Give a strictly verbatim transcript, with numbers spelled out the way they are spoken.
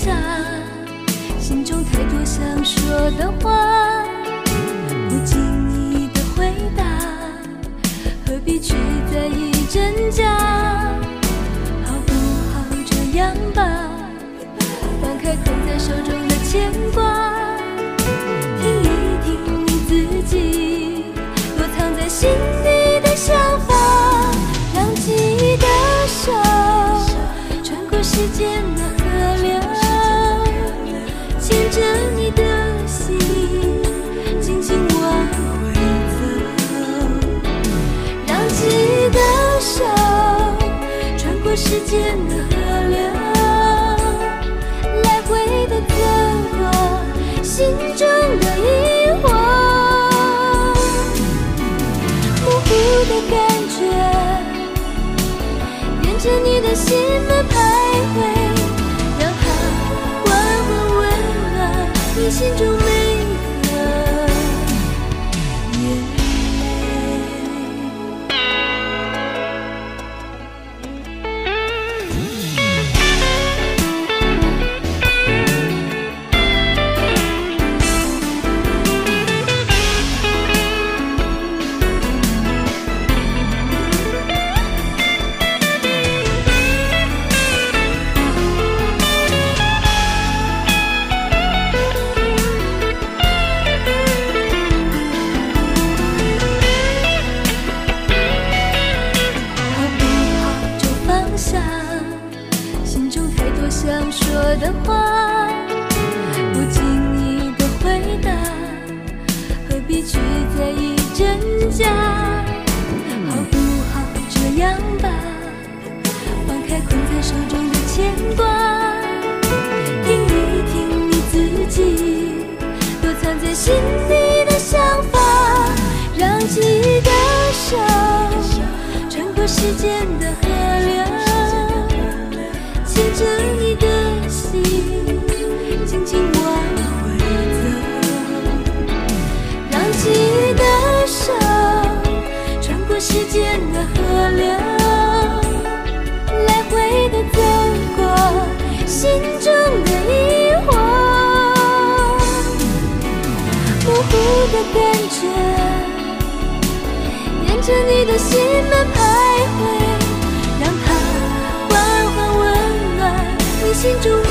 下，心中太多想说的话，不经意的回答，何必去在意真假？好不好这样吧，放开捧在手中的牵挂，听一听你自己躲藏在心底的想法，让记忆的手穿过时间的河流，牵着你的心紧紧往回走，让记忆的手穿过时间的河流，来回的走过心中的疑惑，模糊的感觉沿着你的心门徘徊，让它缓缓温暖你心中每个眼泪。想说的话，不经意的回答，何必去在意真假？好不好这样吧，放开困在手中的牵挂，听一听你自己躲藏在心底的想法，让记忆的手穿过时间的河流，牵着你的心紧紧往回走，让记忆的手穿过时间的河流，来回的走过心中的疑惑，模糊的感觉沿着你的心门徘徊，让它心中